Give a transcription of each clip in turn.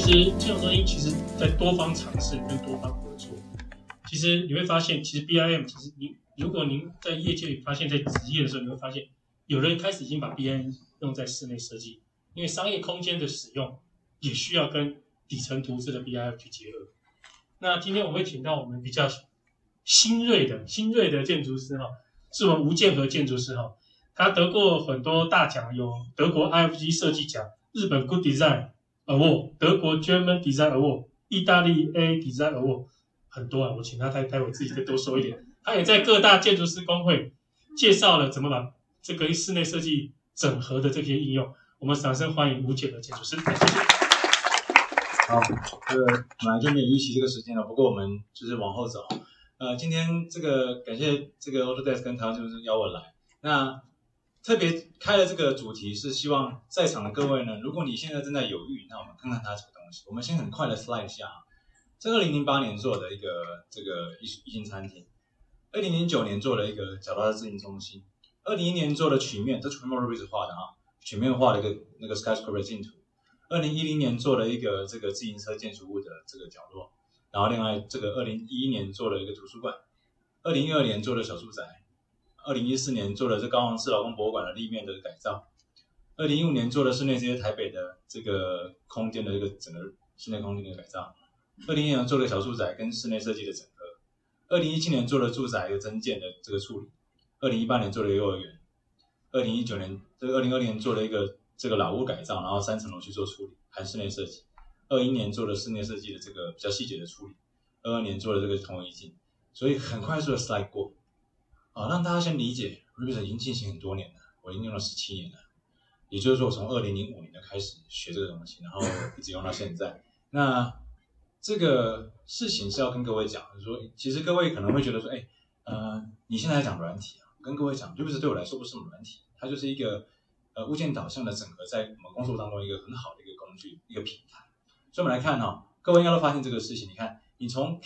实金融中心其实在多方尝试跟多方合作，其实你会发现，其实 BIM 其实如果您在业界里发现，在职业的时候，你会发现有人开始已经把 BIM 用在室内设计，因为商业空间的使用也需要跟底层图纸的 BIM 去结合。那今天我会请到我们比较新锐的建筑师哈，是我们吴建和建筑师哈，他得过很多大奖，有德国 IFG 设计奖、日本 Good Design Award、德国 German Design Award、意大利 A Design Award， 很多啊，我请他待会自己再多说一点。他也在各大建筑师工会介绍了怎么把这个室内设计整合的这些应用。我们掌声欢迎吴建和建筑师，谢谢。 好，本来就没有预期这个时间了，不过我们就是往后走。今天这个感谢这个 Autodesk 跟台湾建筑师邀我来，那特别开了这个主题是希望在场的各位呢，如果你现在正在犹豫，那我们看看它这个东西。我们先很快的 slide 一下，在2008年做的一个这个一星餐厅，2009年做了一个角落自行中心，2010年做了曲面，这全部 Revit 画的啊，曲面画了一个那个 skyscraper 镜图。2010年做了一个这个自行车建筑物的这个角落，然后另外这个2011年做了一个图书馆，2012年做了小住宅，2014年做了这高雄市劳工博物馆的立面的改造，2015年做了室内这些台北的这个空间的这个整个室内空间的改造，2016年做了小住宅跟室内设计的整合，2017年做了住宅的增建的这个处理，2018年做了幼儿园，2019年这个2020年做了一个这个老屋改造，然后3层楼去做处理，含室内设计。21年做了室内设计的这个比较细节的处理，22年做了这个同一镜，所以很快速的 slide 过，让大家先理解 Revit 已经进行很多年了，我已经用了17年了，也就是说我从2005年就开始学这个东西，然后一直用到现在。那这个事情是要跟各位讲，就是说，其实各位可能会觉得说，你现在讲软体啊，跟各位讲 Revit 对我来说不是什么软体，它就是一个物件导向的整合，在我们工作当中一个很好的一个工具，一个平台。所以我们来看各位应该都发现这个事情。你看，你从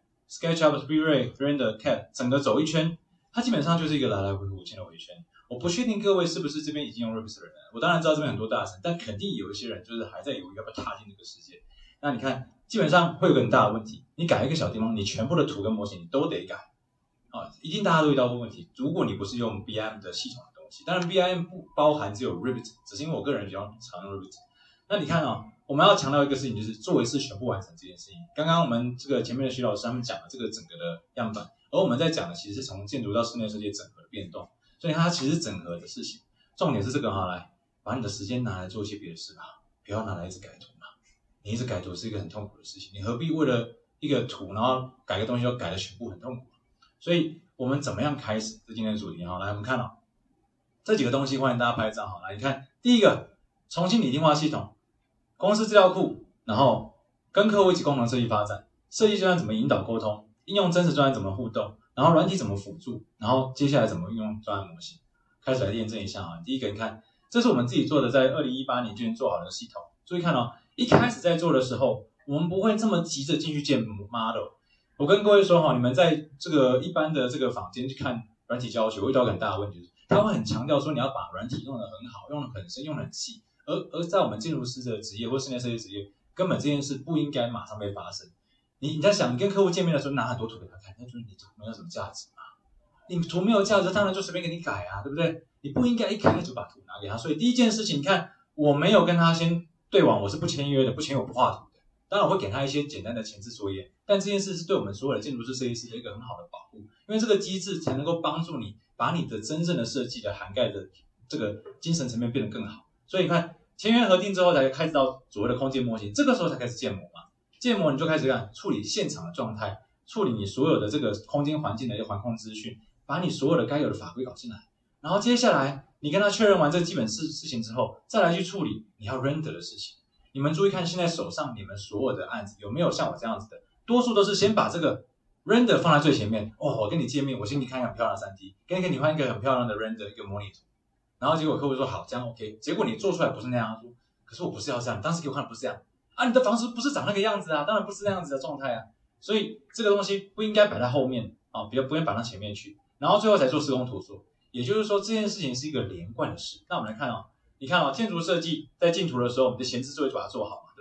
CAD、SketchUp、3D、Render、CAD 整个走一圈，它基本上就是一个来来回回无限的回圈。我不确定各位是不是这边已经用 Revit 的人了，我当然知道这边很多大神，但肯定有一些人就是还在犹豫要不要踏进这个世界。那你看，基本上会有个很大的问题，你改一个小地方，你全部的图跟模型你都得改一定大家都遇到过问题。如果你不是用 BIM 的系统的东西，当然 BIM 不包含只有 Revit， 只是因为我个人比较常用 Revit。那你看我们要强调一个事情，就是做一次全部完成这件事情。刚刚我们这个前面的徐老师他们讲了这个整个的样板，而我们在讲的其实是从建筑到室内设计整合的变动，所以它其实是整合的事情。重点是这个来把你的时间拿来做一些别的事吧，不要拿来一直改图嘛。你一直改图是一个很痛苦的事情，你何必为了一个图然后改个东西要改的全部很痛苦。所以我们怎么样开始这今天的主题来我们看这几个东西，欢迎大家拍照来你看，第一个重新拟定化系统，公司资料库，然后跟客户一起共同设计发展，设计专案怎么引导沟通，应用真实专案怎么互动，然后软体怎么辅助，然后接下来怎么运用专案模型，开始来验证一下第一个你看，这是我们自己做的，在2018年就已经做好了的系统。注意看一开始在做的时候，我们不会这么急着进去建 model。我跟各位说你们在这个一般的这个坊间去看软体教学，会遇到很大的问题，就是他会很强调说你要把软体用得很好，用得很深，用得很细。而在我们建筑师的职业或室内设计职业，根本这件事不应该马上被发生。你在想，你跟客户见面的时候拿很多图给他看，那就是你图没有什么价值嘛？你图没有价值，当然就随便给你改对不对？你不应该一开始就把图拿给他。所以第一件事情，你看我没有跟他先对网，我是不签约的，不签约我不画图的。当然我会给他一些简单的前置作业，但这件事是对我们所有的建筑师设计师的一个很好的保护，因为这个机制才能够帮助你把你的真正的设计的涵盖的这个精神层面变得更好。所以你看，签约核定之后才开始到所谓的空间模型，这个时候才开始建模嘛。建模你就开始处理现场的状态，处理你所有的这个空间环境的一些环控资讯，把你所有的该有的法规搞进来。然后接下来你跟他确认完这基本事情之后，再来去处理你要 render 的事情。你们注意看，现在手上你们所有的案子有没有像我这样子的？多数都是先把这个 render 放在最前面。我跟你见面，我先给你看一个很漂亮的 3D， 跟你换一个很漂亮的 render 一个模拟图。然后结果客户说好，这样 OK。结果你做出来不是那样，说可是我不是要这样，当时给我看不是这样你的房子不是长那个样子当然不是那样子的状态所以这个东西不应该摆在后面不应该摆到前面去，然后最后才做施工图说。也就是说这件事情是一个连贯的事。那我们来看你看建筑设计在进图的时候，我们的前置作业就把它做好嘛，对不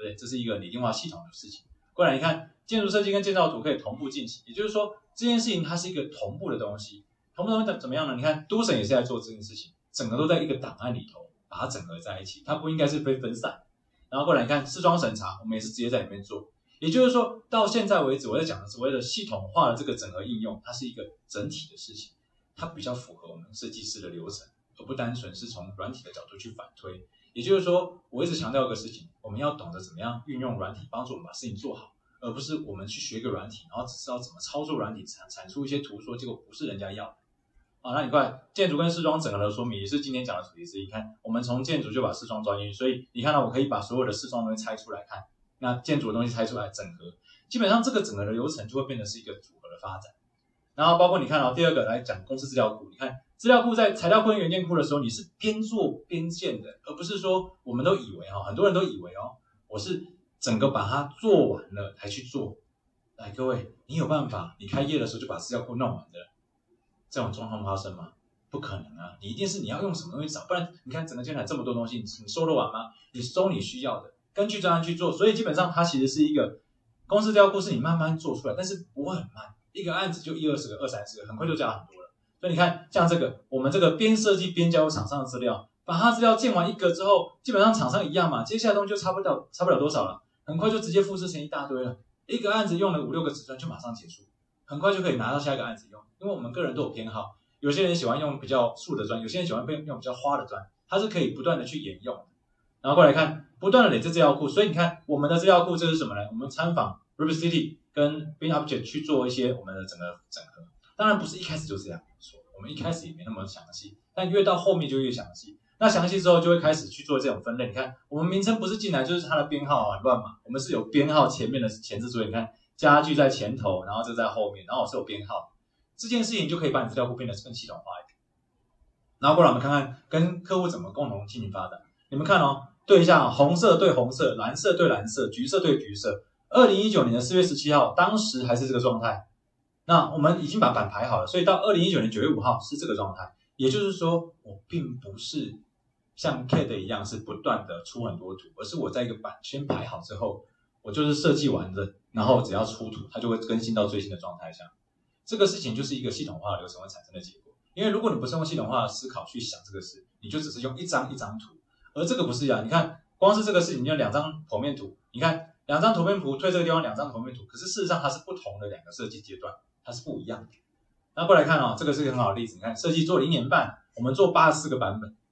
对不对？这是一个拟定化系统的事情。过来你看，建筑设计跟建造图可以同步进行，也就是说这件事情它是一个同步的东西。同步的东西怎么样呢？你看都审也是在做这件事情，整个都在一个档案里头把它整合在一起，它不应该是被分散。然后过来你看，视装审查我们也是直接在里面做，也就是说到现在为止我在讲的所谓的系统化的这个整合应用，它是一个整体的事情，它比较符合我们设计师的流程，而不单纯是从软体的角度去反推。也就是说，我一直强调一个事情，我们要懂得怎么样运用软体帮助我们把事情做好，而不是我们去学一个软体，然后只知道怎么操作软体产出一些图说，结果不是人家要的。那你看建筑跟视装整合的说明也是今天讲的主题之一。看我们从建筑就把视装装进去，所以你看到我可以把所有的视装东西拆出来看，那建筑的东西拆出来整合，基本上这个整个的流程就会变成是一个组合的发展。然后包括你看第二个来讲公司资料库，你看资料库在材料库跟元件库的时候，你是边做边建的，而不是说我们都以为很多人都以为我是整个把它做完了才去做。来各位，你有办法你开业的时候就把资料库弄完的这种状况发生吗？不可能啊！你一定是你要用什么东西找，不然你看整个建材这么多东西，你收得完吗？你收你需要的，根据专案去做。所以基本上它其实是一个公司资料库，是你慢慢做出来，但是不会很慢，一个案子就20-20个、20-30个，很快就加很多了。所以你看，像这个我们这个边设计边交由厂商的资料，把它资料建完一个之后，基本上厂商一样嘛，接下来东西就差不了多少了，很快就直接复制成一大堆了。一个案子用了5-6个尺寸就马上结束，很快就可以拿到下一个案子用。因为我们个人都有偏好，有些人喜欢用比较素的砖，有些人喜欢用比较花的砖，它是可以不断的去沿用的。然后过来看，不断的累积资料库，所以你看我们的资料库这是什么呢？我们参访 Rubik City 跟 Bin Object 去做一些我们的整个整合。当然不是一开始就这样说，我们一开始也没那么详细，但越到后面就越详细。那详细之后就会开始去做这种分类。你看我们名称不是进来就是它的编号很乱嘛，我们是有编号前面的前置作业。你看家具在前头，然后这在后面，然后我是有编号。这件事情就可以把你资料库变得更系统化一点。然后过来我们看看跟客户怎么共同进行发展。你们看对一下红色对红色，蓝色对蓝色，橘色对橘色。2019年4月17号，当时还是这个状态。那我们已经把板排好了，所以到2019年9月5号是这个状态。也就是说，我并不是像 CAD 一样是不断的出很多图，而是我在一个板先排好之后，我就是设计完的，然后只要出图，它就会更新到最新的状态下。这个事情就是一个系统化的流程会产生的结果。因为如果你不是用系统化的思考去想这个事，你就只是用一张一张图，而这个不是一样。你看，光是这个事情，你有2张剖面图，你看2张图片图对这个地方2张剖面图，可是事实上它是不同的2个设计阶段，它是不一样的。那过来看这个是一个很好的例子。你看设计做了1年半，我们做84个版本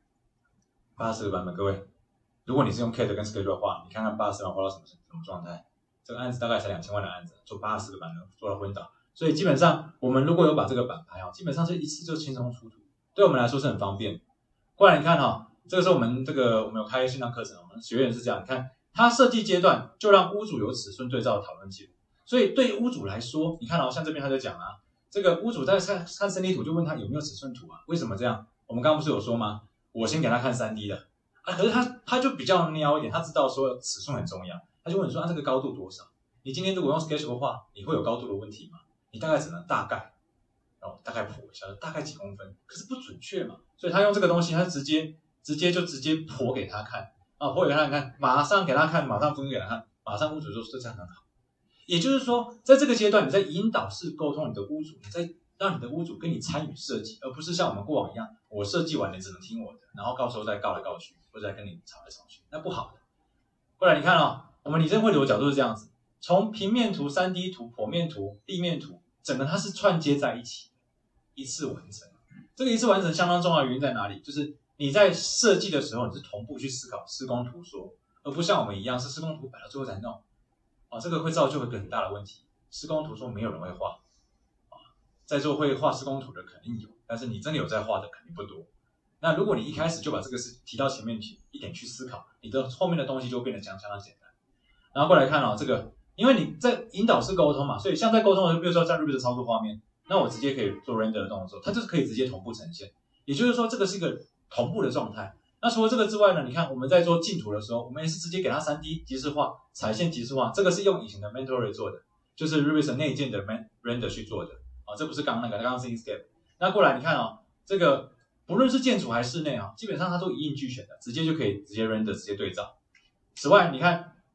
，84个版本，各位，如果你是用 CAD 跟 Sketch 画，你看看84万画到什么状态？这个案子大概才2000万的案子，做84个版本做到昏倒。所以基本上我们如果有把这个板排好，基本上是一次就轻松出图，对我们来说是很方便。过来你看这个是我们有开线上课程，我们学员是这样，你看他设计阶段就让屋主有尺寸对照的讨论记录，所以对屋主来说，你看像这边他就讲这个屋主在看 3D 图就问他有没有尺寸图为什么这样？我们刚刚不是有说吗？我先给他看 3D 的可是他就比较喵一点，他知道说尺寸很重要，他就问你说这个高度多少？你今天如果用 Sketch 画，你会有高度的问题吗？你大概只能大概大概剖一下，大概几公分，可是不准确嘛，所以他用这个东西，他直接剖给他看剖给他看，马上给他看，马上分给他看，马上屋主就说这样很好。也就是说，在这个阶段，你在引导式沟通你的屋主，你在让你的屋主跟你参与设计，而不是像我们过往一样，我设计完你只能听我的，然后到时候再告来告去，或者再跟你吵来吵去，那不好的。过来你看我们拟真绘图的角度是这样子。从平面图、3D 图、剖面图、立面图，整个它是串接在一起，一次完成。这个一次完成相当重要的原因在哪里？就是你在设计的时候，你是同步去思考施工图说，而不像我们一样是施工图摆到最后才弄。这个会造就一个很大的问题。施工图说没有人会画，在座会画施工图的肯定有，但是你真的有在画的肯定不多。那如果你一开始就把这个事提到前面去一点去思考，你的后面的东西就变得相当简单。然后过来看这个。因为你在引导式沟通嘛，所以像在沟通的时候，比如说在 Rubik 的操作画面，那我直接可以做 render 的动作，它就是可以直接同步呈现。也就是说，这个是一个同步的状态。那除了这个之外呢，你看我们在做竞图的时候，我们也是直接给它 3D 即时化、彩线即时化，这个是用以前的 Mentory 做的，就是 Rubik 内建的 render 去做的这不是刚刚是 Inkscape。那过来你看这个不论是建筑还是室内基本上它都一应俱全的，直接就可以直接 render 直接对照。此外，你看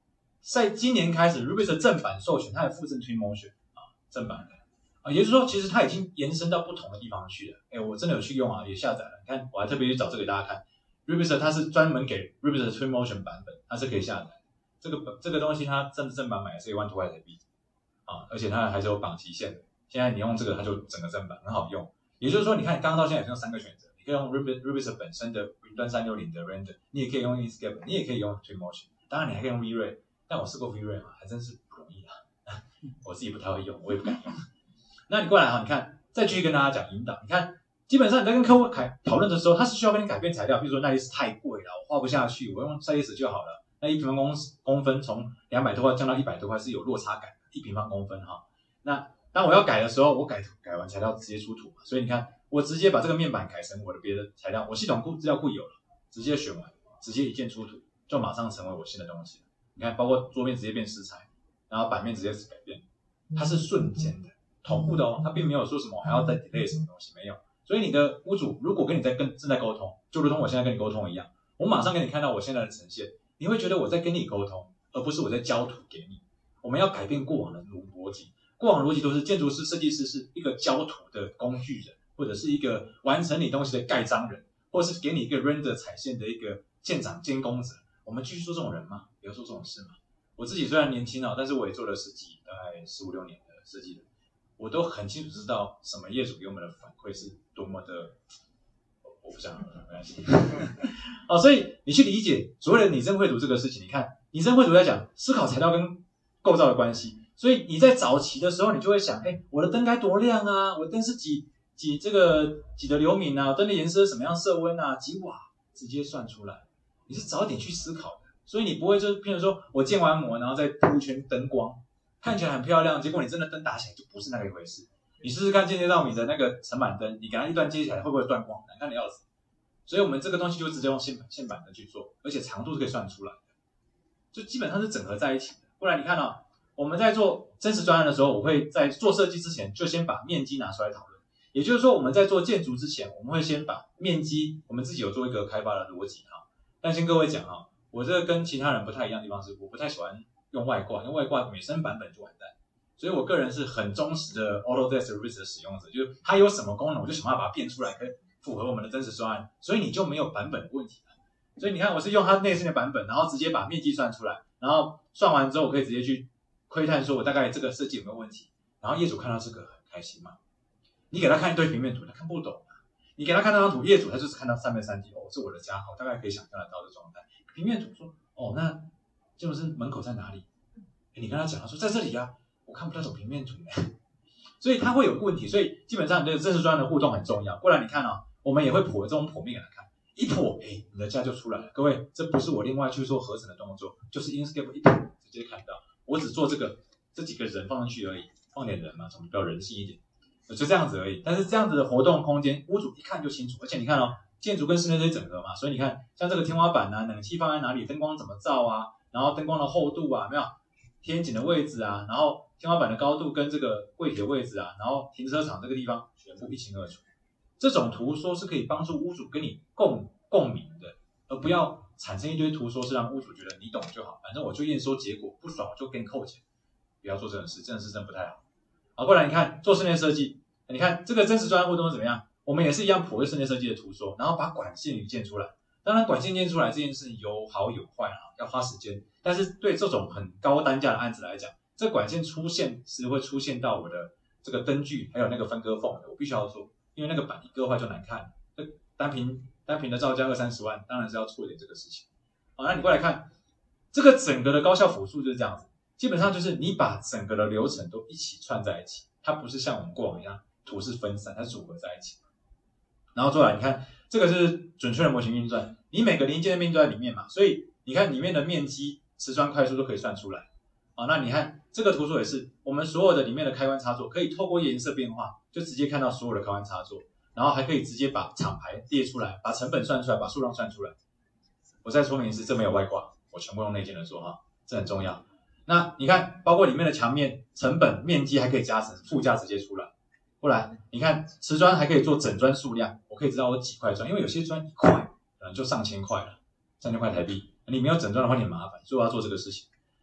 在今年开始 Rubix 的正版授权，它有附赠 Twinmotion 正版的也就是说，其实它已经延伸到不同的地方去了。我真的有去用也下载了。你看，我还特别去找这个给大家看。Rubix 它是专门给 Rubix 的 Twinmotion 版本，它是可以下载。这个东西它正版买是1万多块台币而且它还是有绑期限的。现在你用这个，它就整个正版很好用。也就是说，你看刚刚到现在有3个选择，你可以用 Rubix 本身的云端360的 render， 你也可以用 Inkscape， 你也可以用 Twinmotion， 当然你还可以用 V-Ray， 但我试过 V-Ray 嘛，还真是不容易我自己不太会用，我也不敢用。那你过来你看，再继续跟大家讲引导。你看，基本上你在跟客户讨论的时候，他是需要跟你改变材料，比如说那一次太贵了，我画不下去，我用 3ds 就好了。那1平方公分从200多块降到100多块是有落差感的，1平方公分那当我要改的时候，我改完材料直接出图嘛，所以你看，我直接把这个面板改成我的别的材料，我系统资料库有了，直接选完，直接一键出图，就马上成为我新的东西了。你看，包括桌面直接变石材，然后版面直接改变，它是瞬间的。同步的它并没有说什么还要再 delay 什么东西，没有。所以你的屋主如果跟你正在沟通，就如同我现在跟你沟通一样，我马上给你看到我现在的呈现，你会觉得我在跟你沟通，而不是我在交图给你。我们要改变过往的逻辑，过往逻辑都是建筑师、设计师是一个交图的工具人，或者是一个完成你东西的盖章人，或者是给你一个 render 彩线的一个现场监工者。我们继续做这种人吗？不要做这种事嘛。我自己虽然年轻但是我也做了大概15、16年的设计人。我都很清楚知道什么业主给我们的反馈是多么的，我不想没关系所以你去理解所谓的拟真绘图这个事情。你看拟真绘图在讲思考材料跟构造的关系，所以你在早期的时候你就会想，我的灯该多亮啊，我的灯是几的流明啊，灯的颜色是什么样色温啊，几瓦，直接算出来。你是早点去思考的，所以你不会就是譬如说我建完模然后再铺一圈灯光，看起来很漂亮，结果你真的灯打起来就不是那个一回事。你试试看间接照明的那个层板灯，你给它一段接起来会不会断光？难看的要死。所以我们这个东西就直接用线板灯去做，而且长度是可以算出来的，就基本上是整合在一起的。不然你看我们在做真实专案的时候，我会在做设计之前就先把面积拿出来讨论。也就是说我们在做建筑之前，我们会先把面积，我们自己有做一个开发的逻辑但先各位讲我这个跟其他人不太一样的地方是，我不太喜欢用外挂，因为外挂每升版本就完蛋。所以我个人是很忠实的 Autodesk Revit 的使用者，就是它有什么功能，我就想办法把它变出来，可以符合我们的真实专案，所以你就没有版本的问题了。所以你看，我是用它内生的版本，然后直接把面积算出来，然后算完之后，我可以直接去窥探说我大概这个设计有没有问题，然后业主看到这个很开心嘛。你给他看一堆平面图，他看不懂你给他看那张图，业主他就是看到上面3D，是我的家，大概可以想象得到的状态。平面图说那就是门口在哪里？你跟他讲，他说在这里啊，我看不到这种平面图所以他会有问题。所以基本上你这个真实专案的互动很重要。不然你看我们也会剖这种剖面给他看，一剖你的家就出来了。各位，这不是我另外去做合成的动作，就是 Inkscape 一剖直接看到。我只做这几个人放上去而已，放点人嘛，总比较人性一点，就这样子而已。但是这样子的活动空间，屋主一看就清楚。而且你看建筑跟室内这些整合嘛，所以你看像这个天花板冷气放在哪里，灯光怎么照然后灯光的厚度有没有天井的位置然后天花板的高度跟这个柜体的位置然后停车场这个地方全部一清二楚。这种图说是可以帮助屋主跟你共鸣的，而不要产生一堆图说是让屋主觉得你懂就好，反正我就验收结果，不爽我就给你扣钱。不要做这种事，这种事真不太好。不然你看做室内设计，你看这个真实专案互动是怎么样？我们也是一样剖室内设计的图说，然后把管线建出来。当然管线建出来这件事有好有坏要花时间。但是对这种很高单价的案子来讲，这管线出现时会出现到我的这个灯具还有那个分割缝的，我必须要做，因为那个板一割坏就难看。单瓶的造价20-30万，当然是要处理这个事情。那你过来看这个整个的高效辅助就是这样子，基本上就是你把整个的流程都一起串在一起，它不是像我们过往一样图是分散，它是组合在一起。然后再来你看这个是准确的模型运算，你每个零件的面都在里面嘛，所以你看里面的面积瓷砖块数都可以算出来。那你看这个图说也是，我们所有的里面的开关插座可以透过颜色变化就直接看到所有的开关插座，然后还可以直接把厂牌列出来，把成本算出来，把数量算出来。我再说明一次，这没有外挂，我全部用内建的做这很重要。那你看包括里面的墙面成本面积还可以加成附加直接出来。不然你看瓷砖还可以做整砖数量，我可以知道我几块砖，因为有些砖1块可能就上千块了，3000块台币，你没有整砖的话你很麻烦，所以我要做这个事情。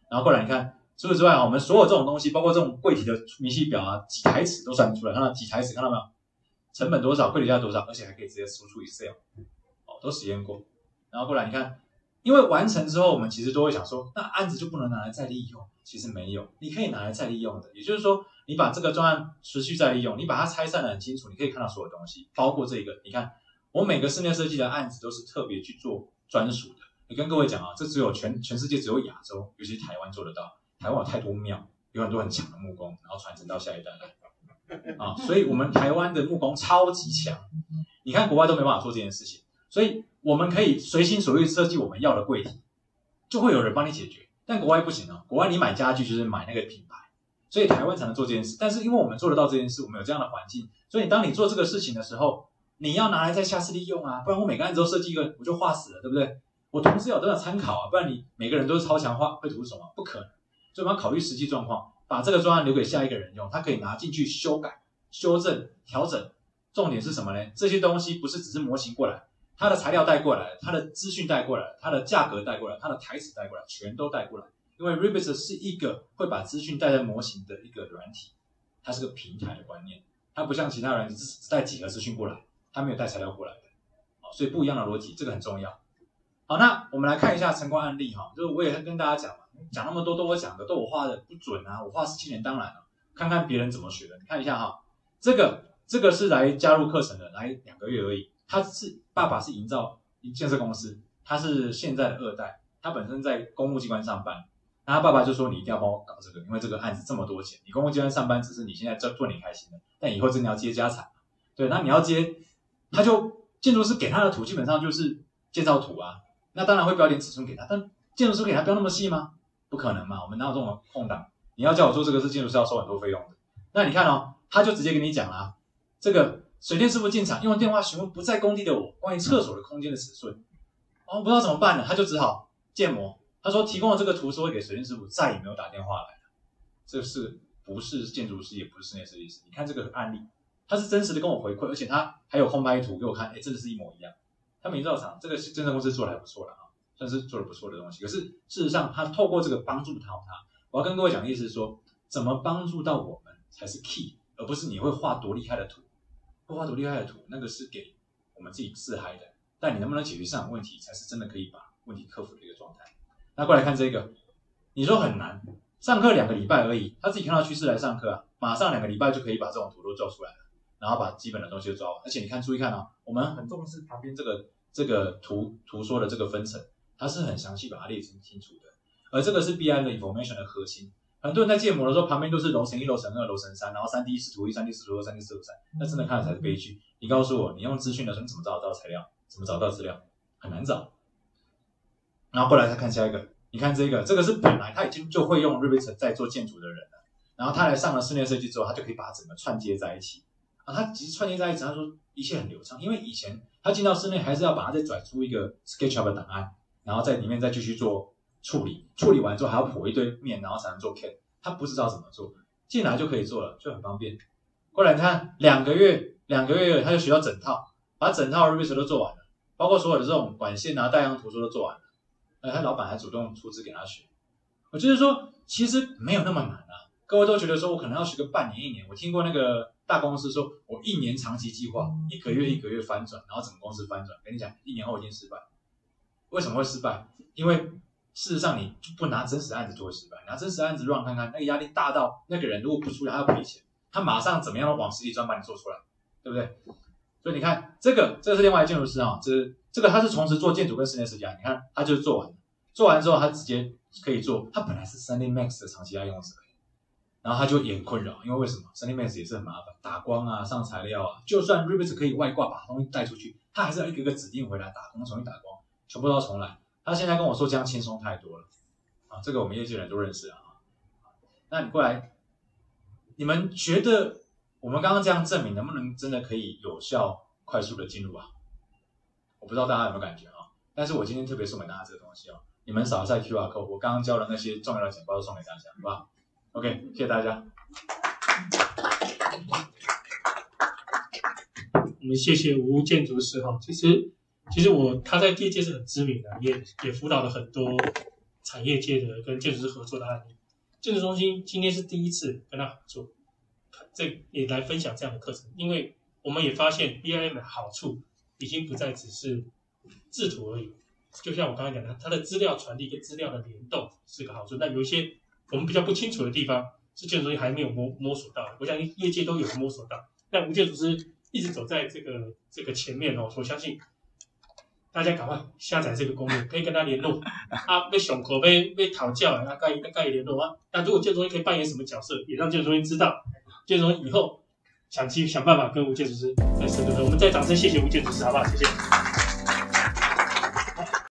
然后过来你看，除此之外我们所有这种东西，包括这种柜体的明细表啊、几台尺都算得出来，看到几台尺看到没有？成本多少，柜体价多少，而且还可以直接输出 Excel， 都实验过。然后过来你看，因为完成之后，我们其实都会想说，那案子就不能拿来再利用？其实没有，你可以拿来再利用的。也就是说，你把这个专案持续再利用，你把它拆散得很清楚，你可以看到所有东西，包括这个。你看，我每个室内设计的案子都是特别去做专属的。你跟各位讲啊，这只有全世界只有亚洲，尤其是台湾做得到。台湾有太多庙，有很多很强的木工，然后传承到下一代来。所以我们台湾的木工超级强，你看国外都没办法做这件事情，所以我们可以随心所欲设计我们要的柜体，就会有人帮你解决。但国外不行国外你买家具就是买那个品牌，所以台湾才能做这件事。但是因为我们做得到这件事，我们有这样的环境，所以当你做这个事情的时候，你要拿来再下次利用啊，不然我每个案子都设计一个，我就画死了，对不对？我同时有这样的参考不然你每个人都是超强绘图手不可能。所以我们要考虑实际状况，把这个专案留给下一个人用，他可以拿进去修改、修正、调整。重点是什么呢？这些东西不是只是模型过来，它的材料带过来，它的资讯带过来，它的价格带过来，它的台词带过来，全都带过来。因为 Revit 是一个会把资讯带在模型的一个软体，它是个平台的观念，它不像其他软体只带几个资讯过来，它没有带材料过来的。所以不一样的逻辑，这个很重要。好，那我们来看一下成功案例就是我也跟大家讲嘛，讲那么多都我讲的，都我画的不准我画17年当然了，看看别人怎么学的。你看一下这个是来加入课程的，来2个月而已。爸爸是营造建设公司，他是现在的2代，他本身在公务机关上班，那他爸爸就说你一定要帮我搞这个，因为这个案子这么多钱，你公务机关上班只是你现在做你开心的，但以后真的要接家产，对，那你要接，他就建筑师给他的图基本上就是建造图那当然会标点尺寸给他，但建筑师给他标那么细吗？不可能嘛，我们哪有这种空档？你要叫我做这个是建筑师要收很多费用的。那你看他就直接跟你讲啦，这个水电师傅进场用电话询问不在工地的我关于厕所的空间的尺寸，不知道怎么办了，他就只好建模。他说提供了这个图是会给水电师傅，再也没有打电话来了。这是不是建筑师，也不是室内设计师？你看这个案例，他是真实的跟我回馈，而且他还有空拍图给我看，真的是一模一样。他们营造厂这个建设公司做的还不错了算是做的不错的东西。可是事实上，他透过这个帮助他，我要跟各位讲的意思是说，怎么帮助到我们才是 key， 而不是你会画多厉害的图，会画多厉害的图，那个是给我们自己自嗨的。但你能不能解决市场问题，才是真的可以把问题克服的一个状态。那过来看这个，你说很难，上课2个礼拜而已，他自己看到趋势来上课马上2个礼拜就可以把这种图都做出来了，然后把基本的东西都抓完。而且你看，注意看我们很重视旁边这个图说的这个分层，它是很详细把它列清楚的。而这个是 BIM 的 information 的核心。很多人在建模的时候，旁边都是楼层1、楼层2、楼层3，然后3D 视图1、3D 视图2、3D 视图3，那真的看了才是悲剧。你告诉我，你用资讯的时候，你怎么找得到材料？怎么找到资料？很难找。然后过来再看下一个，你看这个是本来他已经就会用 Revit 在做建筑的人了，然后他来上了室内设计之后，他就可以把它整个串接在一起。他其实串接在一起，他说一切很流畅，因为以前他进到室内还是要把它再转出一个 SketchUp 的档案，然后在里面再继续做处理，处理完之后还要剖一堆面，然后才能做 CAD。他不知道怎么做，进来就可以做了，就很方便。过来你看2个月他就学到整套，把整套 Revit 都做完了，包括所有的这种管线带样图说都做完了。他老板还主动出资给他学。我就是说，其实没有那么难各位都觉得说我可能要学个半年1年，我听过那个大公司说我1年长期计划，1个月1个月翻转，然后整个公司翻转。跟你讲，1年后一定失败。为什么会失败？因为事实上你就不拿真实案子就会失败，拿真实案子让看看，那个压力大到那个人如果不出来他要赔钱，他马上怎么样都往实体专把你做出来，对不对？所以你看这个是另外一个建筑师这个他是同时做建筑跟室内设计你看他就是做完之后他直接可以做，他本来是 3D Max 的长期爱用者，然后他就也很困扰，因为为什么 3D Max 也是很麻烦，打光上材料就算 Revit 可以外挂把东西带出去，他还是要一个个指定回来打光，重新打光，全部都要重来。他现在跟我说这样轻松太多了这个我们业界人都认识那你过来，你们觉得我们刚刚这样证明能不能真的可以有效快速的进入我不知道大家有没有感觉但是我今天特别送给大家这个东西你们扫一下 QR code， 我刚刚教的那些重要的简报都送给大家，好不好 ？OK， 谢谢大家。 我们谢谢吴建筑师其实他在业界是很知名的，也辅导了很多产业界的跟建筑师合作的案例。建筑中心今天是第一次跟他合作，这也来分享这样的课程，因为我们也发现 BIM 的好处已经不再只是制图而已。就像我刚才讲的，它的资料传递跟资料的联动是个好处，但有一些我们比较不清楚的地方，是建筑中心还没有摸索到的。我相信业界都有摸索到，但吴建筑师一直走在这个前面哦，我相信大家赶快下载这个攻略，可以跟他联络啊，被上课被讨教啊，该联络啊。那如果建筑中心可以扮演什么角色，也让建筑中心知道，建筑中心以后想办法跟吴建筑师再深入。我们再掌声谢谢吴建筑师，好不好？谢谢。